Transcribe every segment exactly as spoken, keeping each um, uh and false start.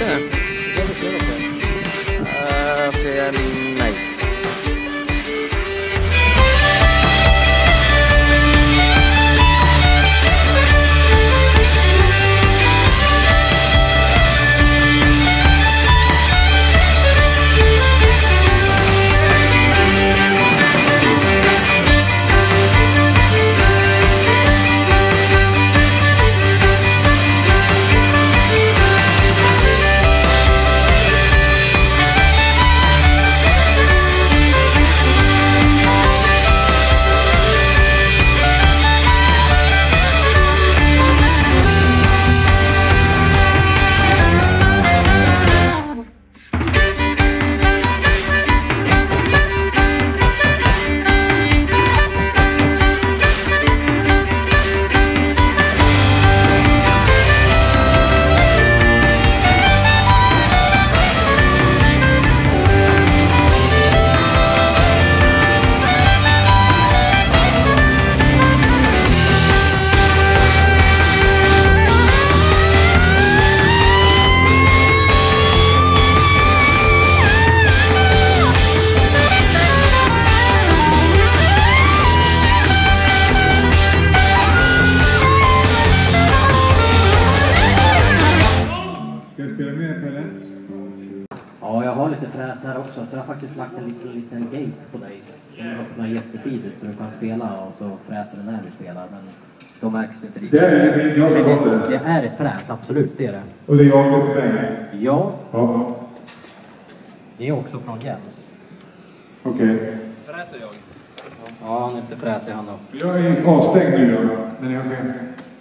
kanske. Uh, jag säger nej. Ja, jag har lite fräs här också, så jag har faktiskt lagt en liten, liten gate på dig som öppnar jättetidigt så du kan spela och så fräser du när du spelar, men då märks det inte riktigt. Det är min, jag det, det är ett fräs, absolut, det är det. Och det är jag och mig? Ja. Ja. Det är också från Jens. Okej. Okay. Fräser jag? Ja, han är inte fräsig han då. Jag är avstängd nu då, när jag är.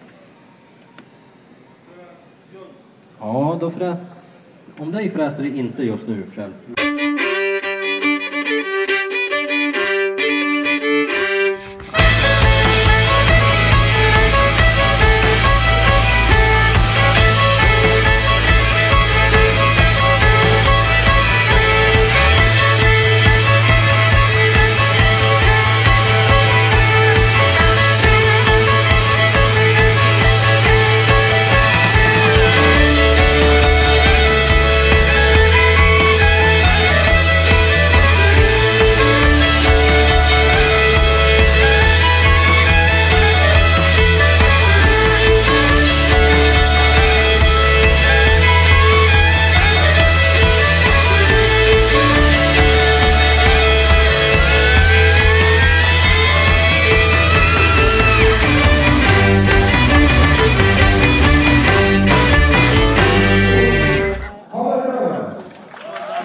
Ja, då fräs... Om dig fräser det inte just nu, Kjell.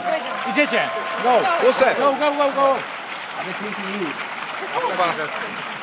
Idziecie! Go! What's that? Go, go, go, go! Ja, det finns ju. Vad fan?